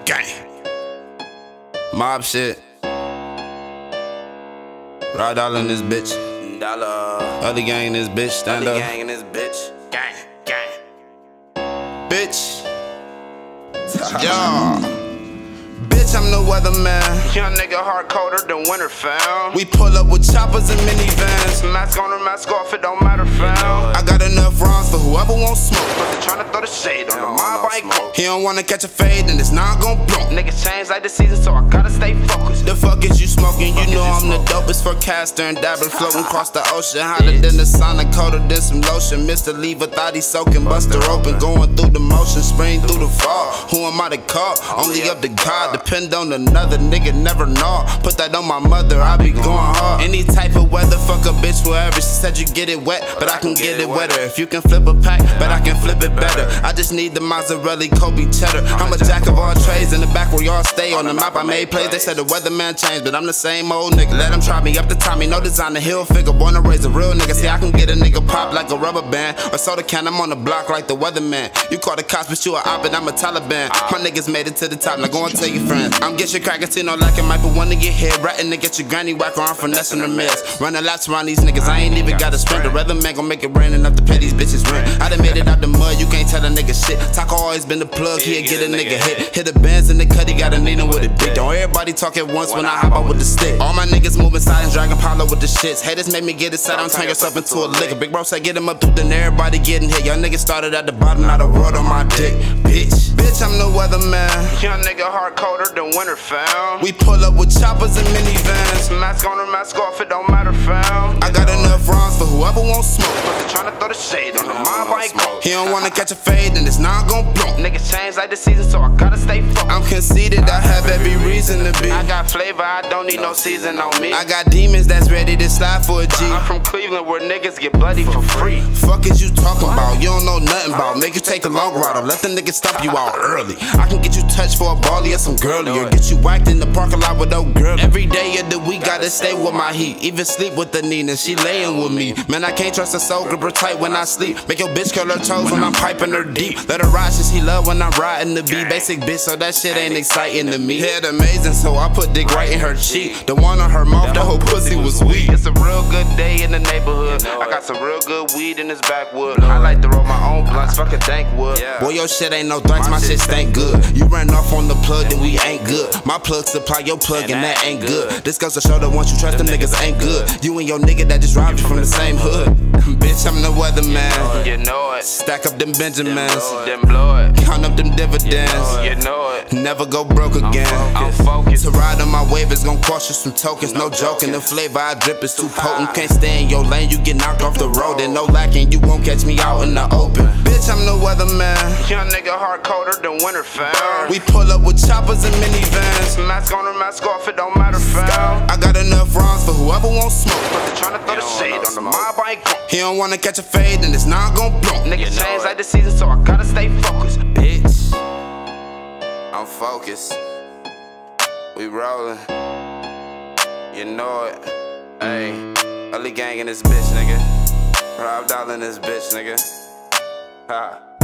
Gang. Mob shit. Raw dollar in this bitch. Dollar. Other gang in this bitch. Stand Other up. gang in this bitch. Gang, gang. Bitch. Yeah. Bitch, I'm the weatherman. Young nigga hard colder than winter, fam. We pull up with choppers and minivans. Mask on or mask off, it don't matter, fam. I got enough rounds for whoever wants smoke. But they tryna throw the shade on the mob, I ain't gon'. He don't wanna catch a fade and it's not gon' blow. Niggas change like the season, so I gotta stay focused. The fuck is you smoking? You know I'm the dopest forecaster and dabber floating across the ocean. Hotter than the sauna, colder than some lotion. Mr. Lever thought he soaking, buster open, going through the motion, spring through the fall. Who am I to call? Only up to God. Depend on another nigga, never know. Put that on my mother, I be going hard. Any type of weather, fuck a bitch wherever. She said you get it wet, but I can get it wetter. If you can flip a pack, but I can flip it better. I just need the mozzarella, Kobe cheddar. I'm a jack of all trades in the back where y'all stay. On the map I made plays, they said the weatherman changed, but I'm the same old nigga. Let him try me up the Tommy, no designer, hill figure. Born to raise a real nigga, see I can get a nigga pop like a rubber band. Or soda can, I'm on the block like the weatherman. You call the cops, but you a op and I'm a Taliban. My niggas made it to the top, now go and tell your friends. I'm get your crackers, no like it might be one to get hit. Ratting to get your granny whack or I'm finessing the mess. Running laps around these niggas, I ain't even got a sprint. The weatherman gon' make it rain enough to pay these bitches rent. I done made it out the mud, you can't tell a nigga shit. Taco always been the plug, he'll get a nigga hit. Hit the bands in the cut, he got a Nina with a dick. Don't everybody talk at once when I hop out with the stick. All my niggas moving silent, dragging Pablo with the shits. Haters make me get it set, don't turn yourself into a liquor. Big bro say get him up through, then everybody getting hit. Y'all niggas started at the bottom, now the world on my dick. Bitch, I'm the weatherman. Young nigga hard colder than winter, fam. We pull up with choppers and minivans. Mask on or mask off, it don't matter, fam. I got enough rounds for whoever wants smoke. But they tryna throw the shade on the mob, I ain't gon'. He don't wanna catch a fade and it's not gon' blow. Niggas change like the season, so I gotta stay focused. I'm conceited, I have every reason to be. I got flavor, I don't need no season on me. I got demons that's ready to slide for a G. I'm from Cleveland where niggas get bloody for free. Fuck is you talking about? You don't know nothing about. Make you take a long route or let the niggas stop you out early. I can get you touched for a ballie or some girly, or get you whacked in the parking lot with no girl. Every day of the week, gotta stay with my heat. Even sleep with the Nina, she laying with me. Man, I can't trust a soul, grip her tight when I sleep. Make your bitch curl her toes when I'm piping her deep. Let her ride, she love when I'm riding the beat. Basic bitch, so that shit ain't exciting to me. Head amazing, so I put dick right in her cheek. The one on her mouth, the whole pussy was weak. It's a real good day in the neighborhood. I got some real good weed in this backwood. I like to roll my own blunts, fuck a dank wood. Boy, your shit ain't no thanks, my shit stank good. You ran off on the plug, then we ain't good. My plug supply your plug, and that ain't good. This goes to show that once you trust them niggas ain't good. You and your nigga that just robbed you from the same hood. Bitch, I'm the weatherman. You know it. Stack up them Benjamins, Then blow it. count up them dividends. You know it. Never go broke again. I'm focused. To ride on my wave is gon' cost you some tokens. No joking, the flavor I drip is too potent. Can't stay in your lane, you get knocked off the road. And no lacking, you won't catch me out in the open. Bitch, I'm the weatherman. Young nigga hard colder than winter, fam. We pull up with choppers and minivans. Mask on or mask off, it don't matter, fam. I got enough rounds for whoever wants smoke. But they tryna throw the shade on the mob, I ain't gon'. He don't wanna catch a fade and it's not gon' blow. Niggas change like the season, so I gotta stay focused. Bitch, I'm focused. We rollin'. You know it. Ayy, Ugly gang in this bitch, nigga. Rob dollar in this bitch, nigga. Ha.